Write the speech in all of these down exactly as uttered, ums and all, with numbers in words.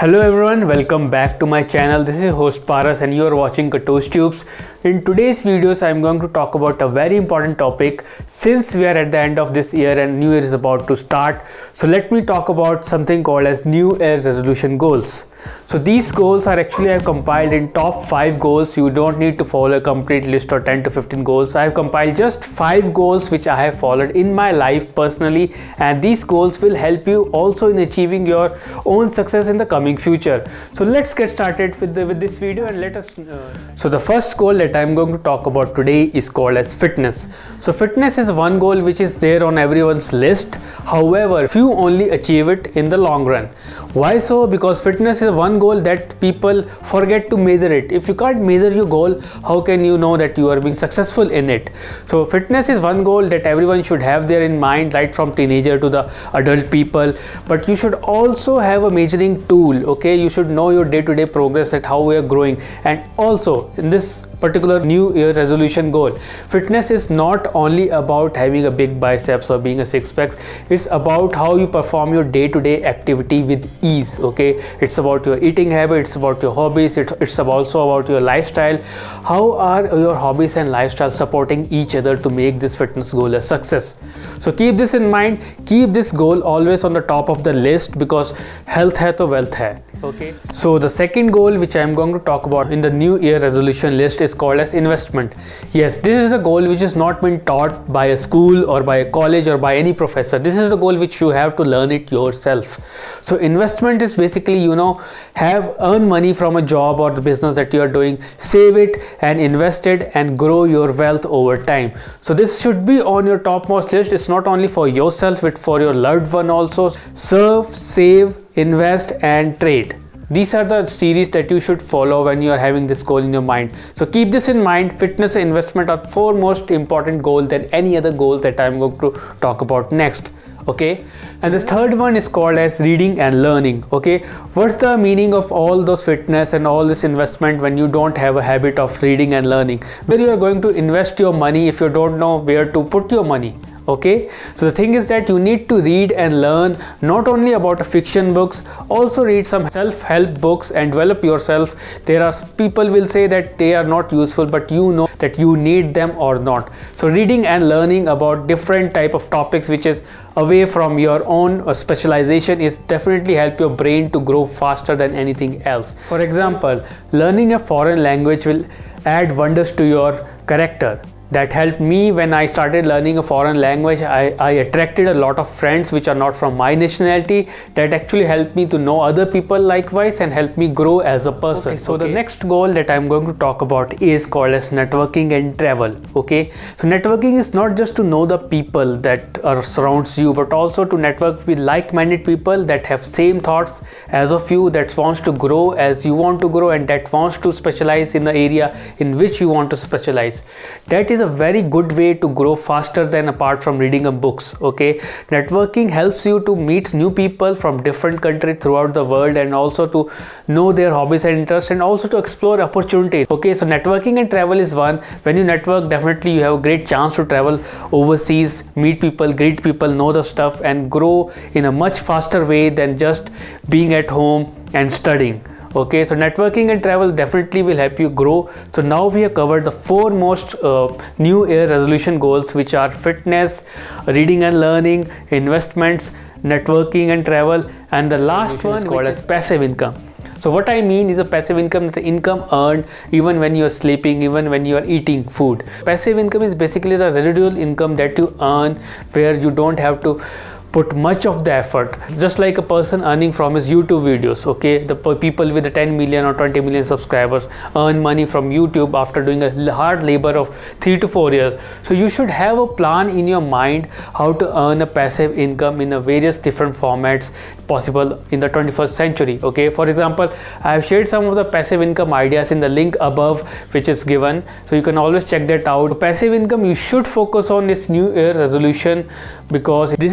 Hello everyone, welcome back to my channel. This is your host Paras and you are watching Katosh Tubes. In today's videos I am going to talk about a very important topic since we are at the end of this year and new year is about to start. So let me talk about something called as New Year resolution goals. So these goals are actually I have compiled in top five goals. You don't need to follow a complete list or ten to fifteen goals. I have compiled just five goals which I have followed in my life personally, and these goals will help you also in achieving your own success in the coming future. So let's get started with, the, with this video and let us uh, so the first goal that I'm going to talk about today is called as fitness. So fitness is one goal which is there on everyone's list. However, few only achieve it in the long run. Why so? Because fitness is one goal that people forget to measure it. If you can't measure your goal, how can you know that you are being successful in it? So fitness is one goal that everyone should have there in mind, right from teenager to the adult people. But you should also have a measuring tool. Okay, you should know your day-to-day progress at how we are growing. And also in this particular new year resolution goal, fitness is not only about having a big biceps or being a six-pack. It's about how you perform your day-to-day activity with ease. Okay, it's about your eating habits, it's about your hobbies, it's, it's also about your lifestyle. How are your hobbies and lifestyle supporting each other to make this fitness goal a success? So keep this in mind, keep this goal always on the top of the list, because health hai to wealth hai. Okay, so the second goal which I am going to talk about in the new year resolution list is called as investment. Yes, this is a goal which is not been taught by a school or by a college or by any professor. This is a goal which you have to learn it yourself. So investment is basically, you know, have earn money from a job or the business that you are doing, save it and invest it and grow your wealth over time. So this should be on your topmost list. It's not only for yourself, it's for your loved one also. Serve, save, invest and trade. These are the series that you should follow when you are having this goal in your mind. So keep this in mind. Fitness and investment are four most important goals than any other goals that I'm going to talk about next. Okay, and this third one is called as reading and learning. Okay, what's the meaning of all those fitness and all this investment when you don't have a habit of reading and learning? Where you are going to invest your money if you don't know where to put your money? Okay, so the thing is that you need to read and learn not only about fiction books, also read some self-help books and develop yourself. There are people will say that they are not useful, but you know that you need them or not. So reading and learning about different type of topics which is away from your own specialization is definitely help your brain to grow faster than anything else. For example, learning a foreign language will add wonders to your character. That helped me when I started learning a foreign language. I, I attracted a lot of friends which are not from my nationality. That actually helped me to know other people likewise and help me grow as a person. Okay, so okay. The next goal that I'm going to talk about is called as networking and travel. Okay, so networking is not just to know the people that are surrounds you, but also to network with like-minded people that have same thoughts as of you, that wants to grow as you want to grow and that wants to specialize in the area in which you want to specialize. That is a very good way to grow faster than apart from reading a books. Okay, networking helps you to meet new people from different countries throughout the world and also to know their hobbies and interests and also to explore opportunities. Okay, so networking and travel is one. When you network, definitely you have a great chance to travel overseas, meet people, greet people, know the stuff and grow in a much faster way than just being at home and studying. Okay, so networking and travel definitely will help you grow. So now we have covered the four most uh, new year resolution goals, which are fitness, reading and learning, investments, networking and travel, and the last one is called as passive income. So what I mean is a passive income, the income earned even when you are sleeping, even when you are eating food. Passive income is basically the residual income that you earn where you don't have to put much of the effort, just like a person earning from his YouTube videos. Okay, the people with the ten million or twenty million subscribers earn money from YouTube after doing a hard labor of three to four years. So you should have a plan in your mind how to earn a passive income in a various different formats possible in the twenty-first century. Okay, for example, I have shared some of the passive income ideas in the link above which is given, so you can always check that out. Passive income, you should focus on this new year resolution because this is the income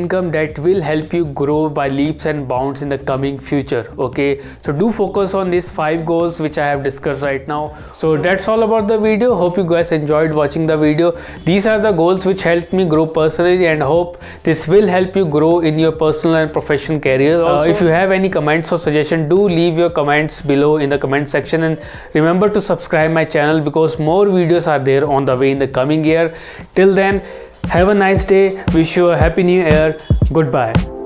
income that will help you grow by leaps and bounds in the coming future. Okay, so do focus on these five goals which I have discussed right now. So that's all about the video. Hope you guys enjoyed watching the video. These are the goals which helped me grow personally, and hope this will help you grow in your personal and professional career. Uh, if you have any comments or suggestion, do leave your comments below in the comment section, and remember to subscribe my channel because more videos are there on the way in the coming year. Till then, have a nice day. Wish you a happy new year. Goodbye.